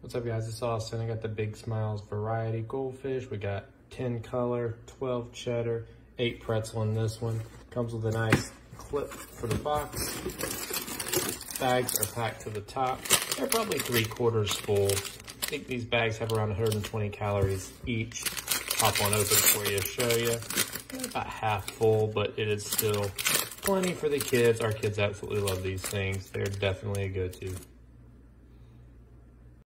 What's up guys, it's Austin. I got the Big Smiles variety Goldfish. We got 10 color, 12 cheddar, 8 pretzel in this one. Comes with a nice clip for the box. Bags are packed to the top. They're probably 3/4 full. I think these bags have around 120 calories each. Pop one open for you to show you. They're about half full, but it is still plenty for the kids. Our kids absolutely love these things. They're definitely a go-to.